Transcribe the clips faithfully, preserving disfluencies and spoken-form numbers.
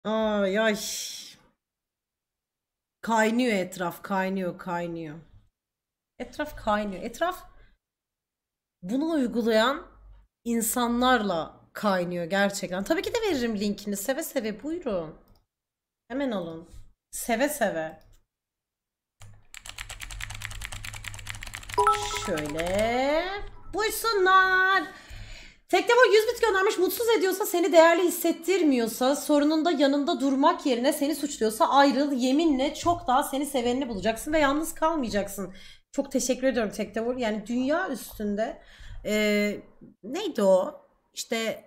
Ay ay. Kaynıyor etraf, kaynıyor, kaynıyor. Etraf kaynıyor. Etraf bunu uygulayan insanlarla kaynıyor gerçekten. Tabii ki de veririm linkini. Seve seve buyurun. Hemen alın. Seve seve. Şöyle. Buyursunlar. Teknebol yüz bit göndermiş. Mutsuz ediyorsa, seni değerli hissettirmiyorsa, sorununda yanında durmak yerine seni suçluyorsa ayrıl. Yeminle çok daha seni sevenini bulacaksın ve yalnız kalmayacaksın. Çok teşekkür ediyorum Teknebol. Yani dünya üstünde eee, neydi o? İşte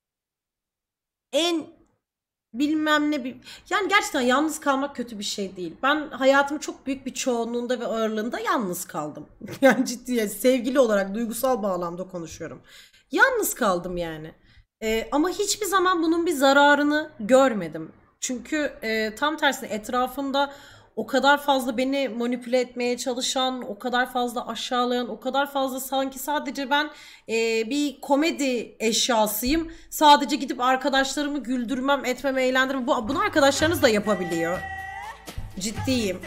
en bilmem ne bir yani gerçekten yalnız kalmak kötü bir şey değil. Ben hayatımın çok büyük bir çoğunluğunda ve ağırlığında yalnız kaldım. Yani ciddi sevgili olarak duygusal bağlamda konuşuyorum. Yalnız kaldım yani. Ee, ama hiçbir zaman bunun bir zararını görmedim. Çünkü e, tam tersine etrafımda o kadar fazla beni manipüle etmeye çalışan, o kadar fazla aşağılayan, o kadar fazla sanki sadece ben e, bir komedi eşyasıyım. Sadece gidip arkadaşlarımı güldürmem, etmem, eğlendirmem. Bu, bunu arkadaşlarınız da yapabiliyor. Ciddiyim.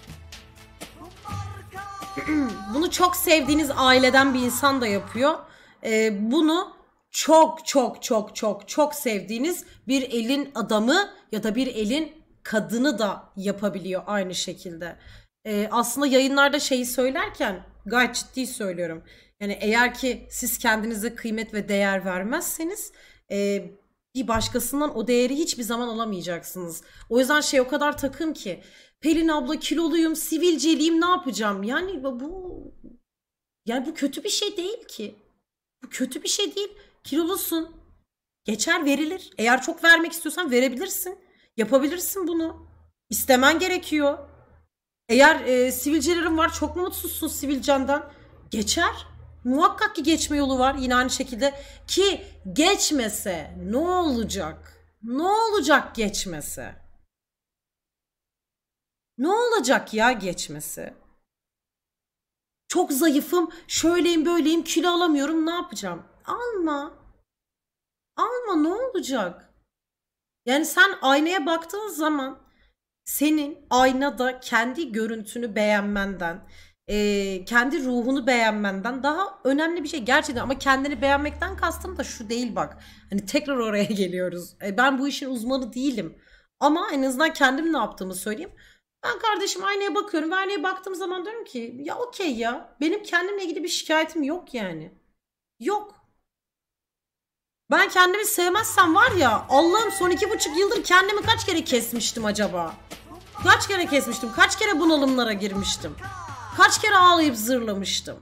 Bunu çok sevdiğiniz aileden bir insan da yapıyor. Ee, bunu çok çok çok çok çok sevdiğiniz bir elin adamı ya da bir elin kadını da yapabiliyor aynı şekilde. Ee, aslında yayınlarda şeyi söylerken gayet ciddi söylüyorum. Yani eğer ki siz kendinize kıymet ve değer vermezseniz e, bir başkasından o değeri hiçbir zaman alamayacaksınız. O yüzden şey o kadar takım ki Pelin abla kiloluyum, sivilceliyim ne yapacağım? Yani bu yani bu kötü bir şey değil ki. Bu kötü bir şey değil. Kilolusun. Geçer verilir. Eğer çok vermek istiyorsan verebilirsin. Yapabilirsin bunu. İstemen gerekiyor. Eğer e, sivilcelerin var çok mu mutsuzsun sivilcenden? Geçer. Muhakkak ki geçme yolu var yine aynı şekilde. Ki geçmese ne olacak? Ne olacak geçmese? Ne olacak ya geçmesi? Çok zayıfım, şöyleyim böyleyim, kilo alamıyorum, ne yapacağım? Alma. Alma ne olacak? Yani sen aynaya baktığın zaman senin aynada kendi görüntünü beğenmenden, eee, kendi ruhunu beğenmenden daha önemli bir şey gerçekten. Ama kendini beğenmekten kastım da şu değil bak. Hani tekrar oraya geliyoruz. E, ben bu işin uzmanı değilim. Ama en azından kendim ne yaptığımı söyleyeyim. Ben kardeşim aynaya bakıyorum ve aynaya baktığım zaman diyorum ki ya okey ya benim kendimle ilgili bir şikayetim yok yani. Yok. Ben kendimi sevmezsem var ya Allah'ım son iki buçuk yıldır kendimi kaç kere kesmiştim acaba? Kaç kere kesmiştim? Kaç kere bunalımlara girmiştim? Kaç kere ağlayıp zırlamıştım?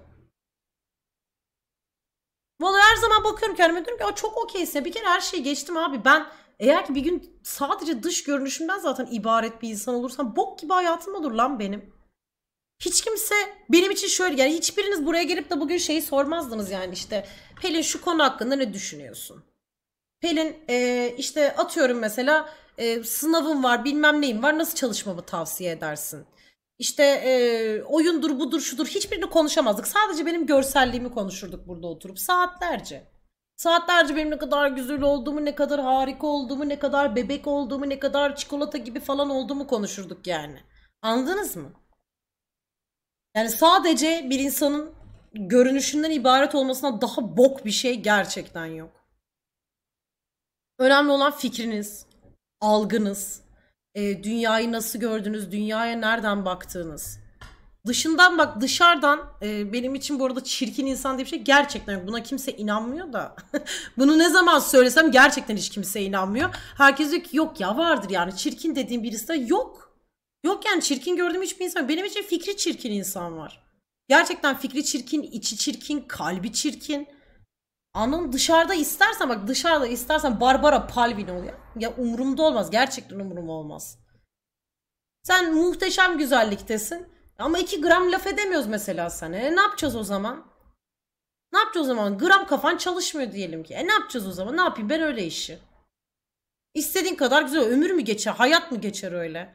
Vallahi her zaman bakıyorum kendime diyorum ki çok okeyse bir kere her şeyi geçtim abi. Ben eğer ki bir gün sadece dış görünüşümden zaten ibaret bir insan olursam bok gibi hayatım olur lan benim. Hiç kimse benim için şöyle yani hiçbiriniz buraya gelip de bugün şeyi sormazdınız yani işte Pelin şu konu hakkında ne düşünüyorsun? Pelin e, işte atıyorum mesela e, sınavım var bilmem neyim var nasıl çalışmamı tavsiye edersin? İşte e, oyundur budur şudur hiçbirini konuşamazdık. Sadece benim görselliğimi konuşurduk burada oturup saatlerce. Saatlerce benim ne kadar güzel olduğumu, ne kadar harika olduğumu, ne kadar bebek olduğumu, ne kadar çikolata gibi falan olduğumu konuşurduk yani. Anladınız mı? Yani sadece bir insanın görünüşünden ibaret olmasına daha bok bir şey gerçekten yok. Önemli olan fikriniz, algınız, e, dünyayı nasıl gördünüz, dünyaya nereden baktığınız. Dışından bak dışarıdan e, benim için bu arada çirkin insan diye bir şey gerçekten yok. Buna kimse inanmıyor da. Bunu ne zaman söylesem gerçekten hiç kimse inanmıyor. Herkes diyor ki yok ya vardır yani çirkin dediğim birisi de yok. Yok yani çirkin gördüğüm hiçbir insan. Benim için fikri çirkin insan var. Gerçekten fikri çirkin, içi çirkin, kalbi çirkin. Anın dışarıda istersen bak dışarıda istersen Barbara Palvin ol ya. Ya umurumda olmaz. Gerçekten umurum olmaz. Sen muhteşem güzelliktesin. Ama iki gram laf edemiyoruz mesela sana. E ne yapacağız o zaman? Ne yapacağız o zaman? Gram kafan çalışmıyor diyelim ki. E ne yapacağız o zaman? Ne yapayım ben öyle işi. İstediğin kadar güzel. Ömür mü geçer? Hayat mı geçer öyle?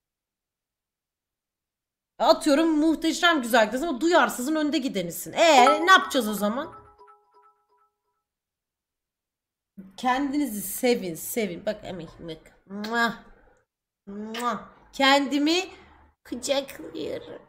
Atıyorum muhteşem güzelliktesin ama duyarsızın önde gidenisin. E ne yapacağız o zaman? Kendinizi sevin, sevin. Bak emek, bak. Mua, mua. Kendimi kucaklıyorum.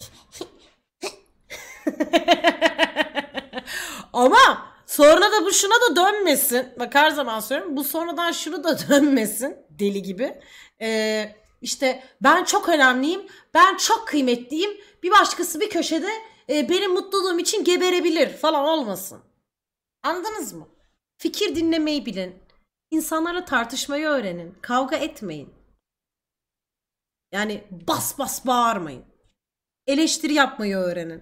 Ama sonra da bu şuna da dönmesin. Bak her zaman söylüyorum. Bu sonradan şunu da dönmesin. Deli gibi. Ee, işte ben çok önemliyim. Ben çok kıymetliyim. Bir başkası bir köşede e, benim mutluluğum için geberebilir falan olmasın. Anladınız mı? Fikir dinlemeyi bilin. İnsanlarla tartışmayı öğrenin. Kavga etmeyin. Yani bas bas bağırmayın. Eleştiri yapmayı öğrenin.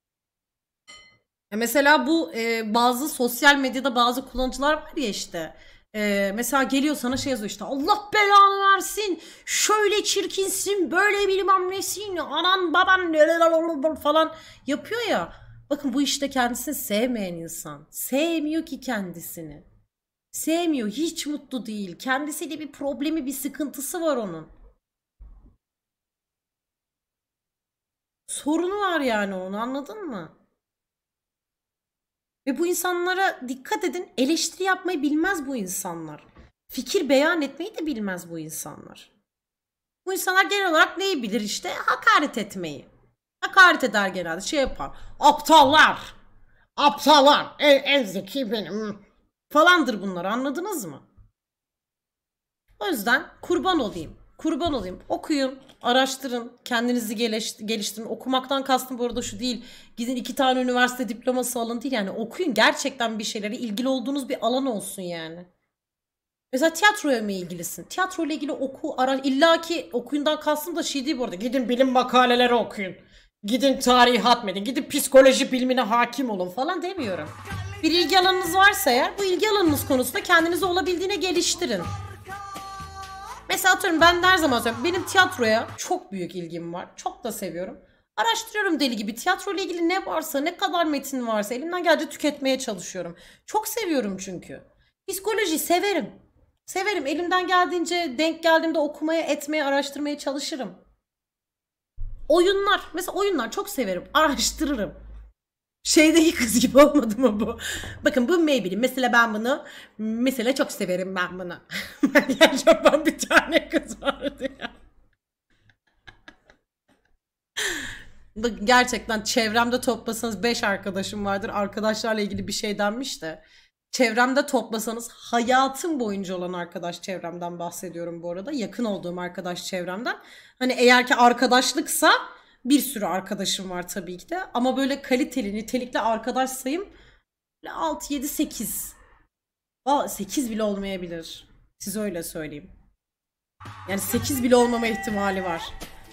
Ya mesela bu e, bazı sosyal medyada bazı kullanıcılar var ya işte. E, mesela geliyor sana şey yazıyor işte Allah belanı versin. Şöyle çirkinsin, böyle bilmem nesin, anan baban falan yapıyor ya. Bakın bu işte kendisini sevmeyen insan. Sevmiyor ki kendisini. Sevmiyor, hiç mutlu değil. Kendisiyle bir problemi, bir sıkıntısı var onun. Sorunu var yani onun, anladın mı? Ve bu insanlara dikkat edin, eleştiri yapmayı bilmez bu insanlar. Fikir beyan etmeyi de bilmez bu insanlar. Bu insanlar genel olarak neyi bilir işte? Hakaret etmeyi. Hakaret eder genelde, şey yapar. Aptallar! Aptallar! En, en zeki benim. Falandır bunlar, anladınız mı? O yüzden kurban olayım. Kurban olayım. Okuyun, araştırın, kendinizi geliştirin. Okumaktan kastım bu arada şu değil. Gidin iki tane üniversite diploması alın değil. Yani okuyun, gerçekten bir şeylere ilgili olduğunuz bir alan olsun yani. Mesela tiyatroya mı ilgilisin? Tiyatro ile ilgili oku, ara. İlla ki okuyundan kastım da şey değil bu arada. Gidin bilim makaleleri okuyun. Gidin tarihi hatmedin. Gidin psikoloji bilimine hakim olun falan demiyorum. Bir ilgi alanınız varsa eğer bu ilgi alanınız konusunda kendinizi olabildiğine geliştirin. Mesela atıyorum ben her zaman söylüyorum. Benim tiyatroya çok büyük ilgim var. Çok da seviyorum. Araştırıyorum deli gibi. Tiyatro ile ilgili ne varsa, ne kadar metin varsa elimden geldiğince tüketmeye çalışıyorum. Çok seviyorum çünkü. Psikoloji severim. Severim. Elimden geldiğince denk geldiğimde okumaya, etmeye, araştırmaya çalışırım. Oyunlar. Mesela oyunlar çok severim. Araştırırım. Şeydeki kız gibi olmadı mı bu? Bakın bu Maybelline. Mesela ben bunu mesela çok severim ben bunu. Gerçekten bir tane kız vardı ya. Gerçekten çevremde toplasanız beş arkadaşım vardır. Arkadaşlarla ilgili bir şey denmiş de. Çevremde toplasanız hayatım boyunca olan arkadaş çevremden bahsediyorum bu arada. Yakın olduğum arkadaş çevremden. Hani eğer ki arkadaşlıksa bir sürü arkadaşım var tabii ki de. Ama böyle kaliteli, nitelikli arkadaş sayım altı, yedi, sekiz. sekiz bile olmayabilir. Size öyle söyleyeyim. Yani sekiz bile olmama ihtimali var.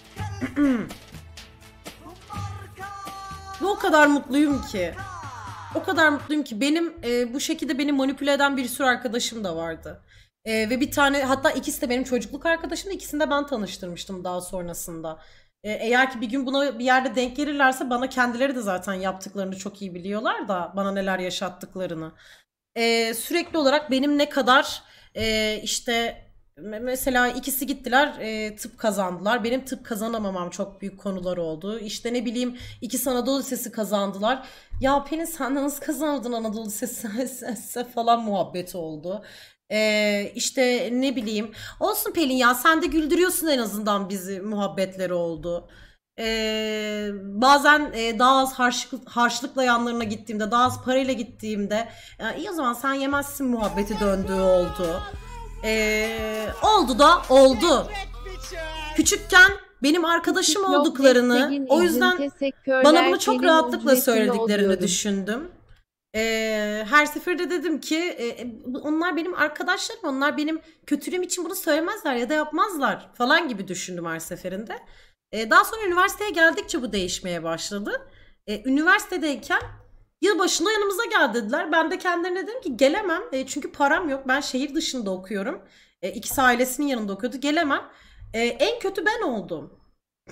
Ve o kadar mutluyum ki. O kadar mutluyum ki benim e, bu şekilde beni manipüle eden bir sürü arkadaşım da vardı. E, ve bir tane, hatta ikisi de benim çocukluk arkadaşım, ikisini de ben tanıştırmıştım daha sonrasında. E, eğer ki bir gün buna bir yerde denk gelirlerse bana kendileri de zaten yaptıklarını çok iyi biliyorlar da bana neler yaşattıklarını. E, sürekli olarak benim ne kadar e, işte mesela ikisi gittiler e, tıp kazandılar. Benim tıp kazanamamam çok büyük konular oldu. İşte ne bileyim ikisi Anadolu Lisesi kazandılar. Ya Pelin sen nasıl kazandın Anadolu Lisesi falan muhabbeti oldu. Ee, işte ne bileyim olsun Pelin ya sen de güldürüyorsun en azından bizi muhabbetleri oldu. Ee, bazen e, daha az harçlık, harçlıkla yanlarına gittiğimde daha az parayla gittiğimde "Ya iyi o zaman sen yemezsin" muhabbeti döndüğü oldu. Ee, oldu da oldu. Küçükken benim arkadaşım olduklarını, o yüzden bana bunu çok rahatlıkla söylediklerini düşündüm. Ee, her seferinde dedim ki e, onlar benim arkadaşlarım, onlar benim kötülüğüm için bunu söylemezler ya da yapmazlar falan gibi düşündüm her seferinde. Ee, daha sonra üniversiteye geldikçe bu değişmeye başladı. Ee, üniversitedeyken yılbaşında yanımıza gel dediler. Ben de kendilerine dedim ki gelemem. E, çünkü param yok. Ben şehir dışında okuyorum. E, ikisi ailesinin yanında okuyordu. Gelemem. E, en kötü ben oldum.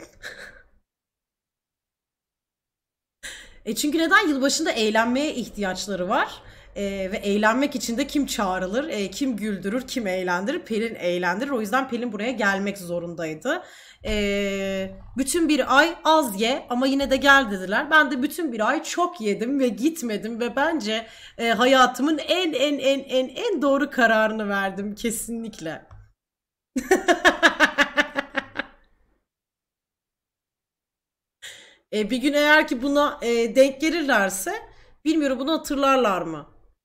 E çünkü neden? Yılbaşında eğlenmeye ihtiyaçları var. E, ve eğlenmek için de kim çağrılır, e, kim güldürür, kim eğlendirir? Pelin eğlendirir. O yüzden Pelin buraya gelmek zorundaydı. E, bütün bir ay az ye ama yine de gel dediler. Ben de bütün bir ay çok yedim ve gitmedim ve bence e, hayatımın en en en en en doğru kararını verdim kesinlikle. E, bir gün eğer ki buna e, denk gelirlerse bilmiyorum bunu hatırlarlar mı?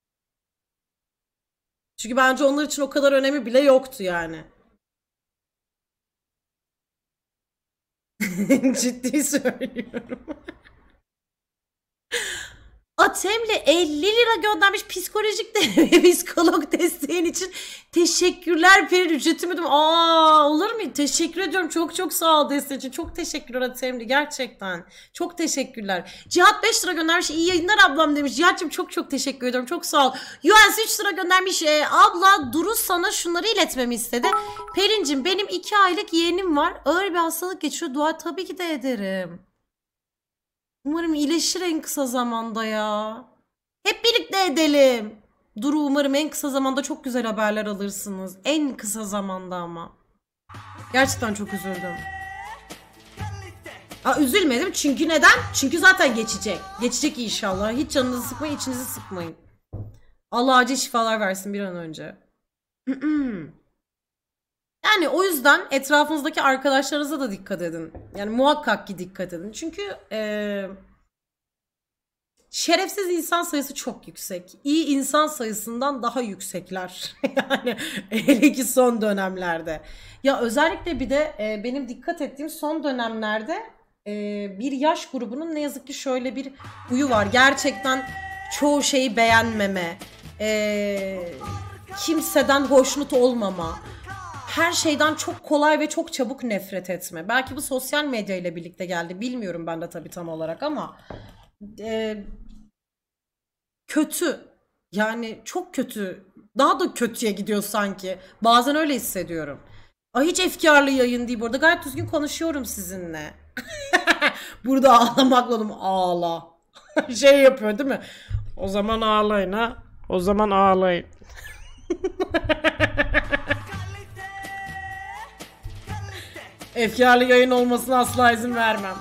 Çünkü bence onlar için o kadar önemi bile yoktu yani. Ciddi söylüyorum. Atemli elli lira göndermiş psikolojik de psikolog desteğin için teşekkürler Perin ücreti mi? Aa olur mu? Teşekkür ediyorum. Çok çok sağ ol desteğin için. Çok teşekkürler Atemli gerçekten. Çok teşekkürler. Cihat beş lira göndermiş. İyi yayınlar ablam demiş. Cihat'cığım çok çok teşekkür ediyorum. Çok sağ ol. Yuans üç lira göndermiş. E, abla Duru sana şunları iletmemi istedi. Perin'cim benim iki aylık yeğenim var. Ağır bir hastalık geçiyor. Dua tabii ki de ederim. Umarım iyileşir en kısa zamanda ya. Hep birlikte edelim. Duru umarım en kısa zamanda çok güzel haberler alırsınız. En kısa zamanda ama. Gerçekten çok üzüldüm. Aa, üzülmedim çünkü neden? Çünkü zaten geçecek. Geçecek inşallah. Hiç canınızı sıkmayın, içinizi sıkmayın. Allah acil şifalar versin bir an önce. Yani o yüzden etrafınızdaki arkadaşlarınıza da dikkat edin. Yani muhakkak ki dikkat edin. Çünkü ee, şerefsiz insan sayısı çok yüksek. İyi insan sayısından daha yüksekler. Yani hele ki son dönemlerde. Ya özellikle bir de e, benim dikkat ettiğim son dönemlerde e, bir yaş grubunun ne yazık ki şöyle bir huyu var. Gerçekten çoğu şeyi beğenmeme, e, kimseden hoşnut olmama, her şeyden çok kolay ve çok çabuk nefret etme. Belki bu sosyal medya ile birlikte geldi. Bilmiyorum ben de tabii tam olarak ama e, kötü. Yani çok kötü. Daha da kötüye gidiyor sanki. Bazen öyle hissediyorum. Ay hiç efkarlı yayın değil. Burada gayet düzgün konuşuyorum sizinle. Burada ağlamakla oğlum ağla. Şey yapıyor değil mi? O zaman ağlayın ha. O zaman ağlayın. Efkarlı yayın olmasına asla izin vermem.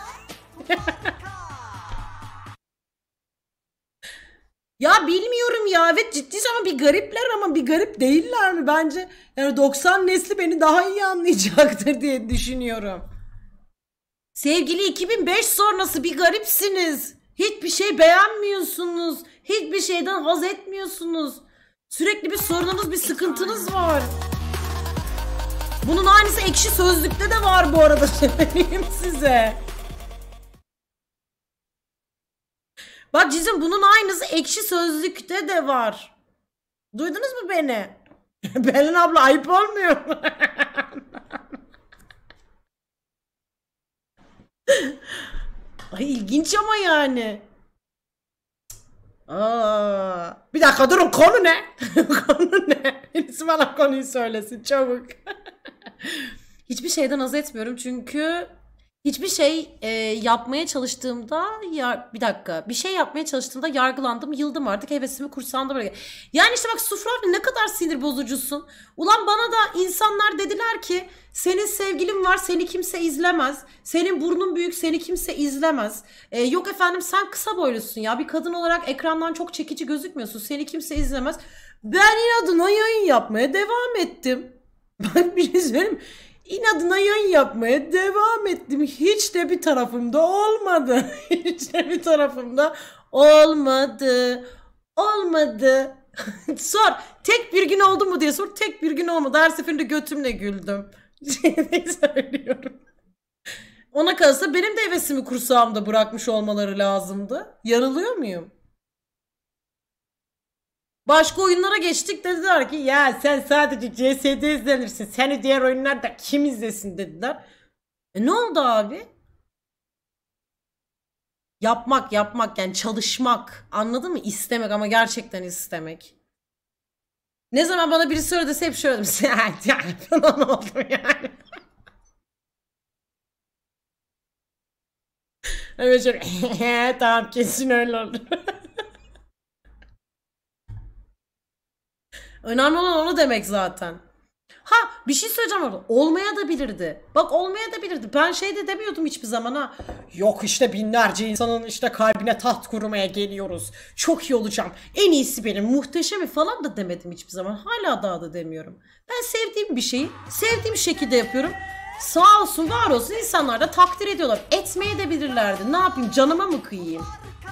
Ya bilmiyorum ya, evet ciddi ama bir garipler ama bir garip değiller mi bence? Yani doksan nesli beni daha iyi anlayacaktır diye düşünüyorum. Sevgili iki bin beş sonrası bir garipsiniz. Hiçbir şey beğenmiyorsunuz. Hiçbir şeyden haz etmiyorsunuz. Sürekli bir sorununuz, bir sıkıntınız var. Bunun aynısı Ekşi Sözlük'te de var bu arada, söyleyeyim size. Bak cizim bunun aynısı Ekşi Sözlük'te de var. Duydunuz mu beni? Pelin abla ayıp olmuyor mu? Ay ilginç ama yani. Aa, bir dakika durun, konu ne? Konu ne? Birisi bana konuyu söylesin çabuk. Hiçbir şeyden haz etmiyorum çünkü hiçbir şey e, yapmaya çalıştığımda ya bir dakika bir şey yapmaya çalıştığımda yargılandım, yıldım artık, hevesimi kursağımda bırak. Yani işte bak Sufra abi ne kadar sinir bozucusun. Ulan bana da insanlar dediler ki senin sevgilin var, seni kimse izlemez. Senin burnun büyük, seni kimse izlemez. E, yok efendim sen kısa boylusun ya, bir kadın olarak ekrandan çok çekici gözükmüyorsun, seni kimse izlemez. Ben inadına yayın yapmaya devam ettim. Ben bir şey söyleyeyim. İnadına yayın yapmaya devam ettim. Hiç de bir tarafımda olmadı. Hiç de bir tarafımda olmadı. Olmadı. Sor. Tek bir gün oldu mu diye sor. Tek bir gün olmadı. Her seferinde götümle güldüm. Ne söylüyorum. Ona kalırsa benim de hevesimi kursağımda bırakmış olmaları lazımdı. Yanılıyor muyum? Başka oyunlara geçtik, dediler ki ya sen sadece C S'de izlenirsin. Seni diğer oyunlarda kim izlesin dediler. E ne oldu abi? Yapmak yapmak yani çalışmak, anladın mı? İstemek ama gerçekten istemek. Ne zaman bana biri söyledi hep şöyle dedim. Falan oldu yani. Evet şöyle tamam kesin öyle oldu. Önemli olan onu demek zaten. Ha bir şey söyleyeceğim orada. Olmaya da bilirdi. Bak olmaya da bilirdi. Ben şey de demiyordum hiçbir zaman ha. Yok işte binlerce insanın işte kalbine taht kurmaya geliyoruz. Çok iyi olacağım. En iyisi benim. Muhteşemi falan da demedim hiçbir zaman. Hala daha da demiyorum. Ben sevdiğim bir şeyi sevdiğim şekilde yapıyorum. Sağ olsun var olsun insanlar da takdir ediyorlar. Etmeye de bilirlerdi. Ne yapayım canıma mı kıyayım?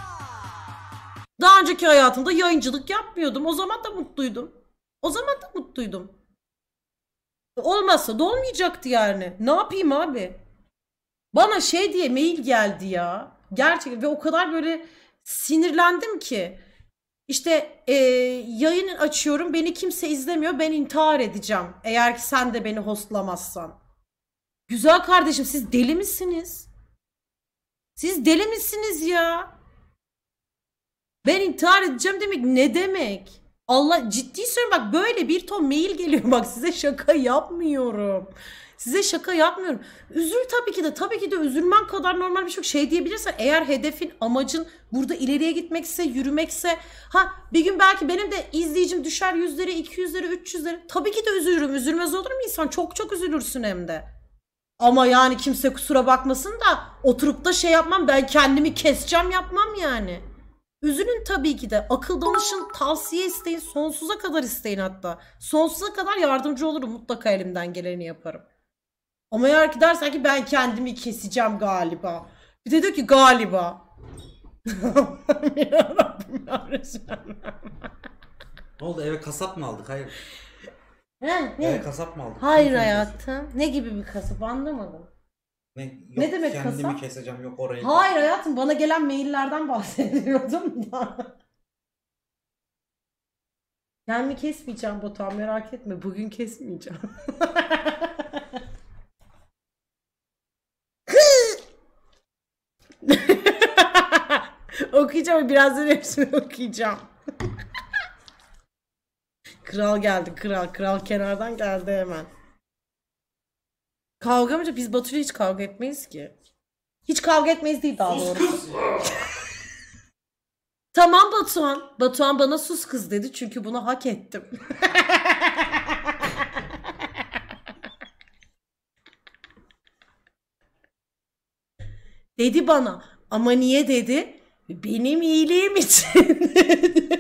Daha önceki hayatımda yayıncılık yapmıyordum. O zaman da mutluydum. O zaman da mutluydum. Olmazsa da olmayacaktı yani. Ne yapayım abi? Bana şey diye mail geldi ya. Gerçekten ve o kadar böyle sinirlendim ki. İşte e, yayın açıyorum beni kimse izlemiyor ben intihar edeceğim. Eğer ki sen de beni hostlamazsan. Güzel kardeşim siz deli misiniz? Siz deli misiniz ya? Ben intihar edeceğim demek ne demek? Allah ciddi söylüyorum bak böyle bir ton mail geliyor bak size şaka yapmıyorum. Size şaka yapmıyorum. Üzül tabii ki de tabii ki de üzülmen kadar normal bir şey yok. Şey diyebilirsen eğer hedefin amacın burada ileriye gitmekse yürümekse ha bir gün belki benim de izleyicim düşer yüzlere iki yüzlere üç yüzlere tabii ki de üzülürüm üzülmez olur mu insan çok çok üzülürsün hem de. Ama yani kimse kusura bakmasın da oturup da şey yapmam ben kendimi keseceğim yapmam yani. Üzülün tabii ki de. Akıl danışın, tavsiye isteyin, sonsuza kadar isteyin hatta. Sonsuza kadar yardımcı olurum. Mutlaka elimden geleni yaparım. Ama eğer ki dersen ki ben kendimi keseceğim galiba. Bir de diyor ki galiba. Yarabbim ya Resulallah. Ne oldu eve kasap mı aldık? Hayır. He, ne? Eve kasap mı aldık? Hayır Kim hayatım. Ne gibi bir kasıp anlamadım. Ne, yok, Ne demek kendimi kasap? keseceğim yok orayı. Hayır hayatım bana gelen maillerden bahsediyordum da. Kendimi kesmeyeceğim Batuhan merak etme. Bugün kesmeyeceğim. Okuyacağım birazdan hepsini okuyacağım. Kral geldi kral. Kral kenardan geldi hemen. Kavga mı? Biz Batu'yla hiç kavga etmeyiz ki. Hiç kavga etmeyiz değil daha doğrusu. Tamam Batuhan. Batuhan bana sus kız dedi çünkü bunu hak ettim. Dedi bana ama niye dedi? Benim iyiliğim için dedi.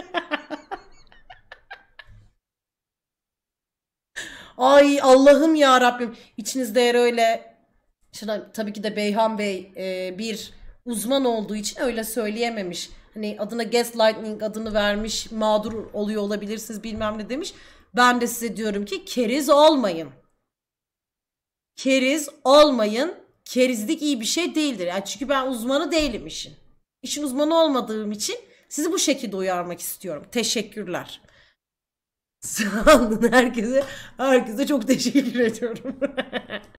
Ay Allah'ım ya Rabbim. İçinizde eğer öyle şimdi tabii ki de Beyhan Bey e, bir uzman olduğu için öyle söyleyememiş. Hani adına gaslighting adını vermiş, mağdur oluyor olabilirsiniz bilmem ne demiş. Ben de size diyorum ki keriz olmayın. Keriz olmayın. Kerizlik iyi bir şey değildir. Yani çünkü ben uzmanı değilim işin. İşin uzmanı olmadığım için sizi bu şekilde uyarmak istiyorum. Teşekkürler. Sağ olun herkese. Herkese çok teşekkür ediyorum.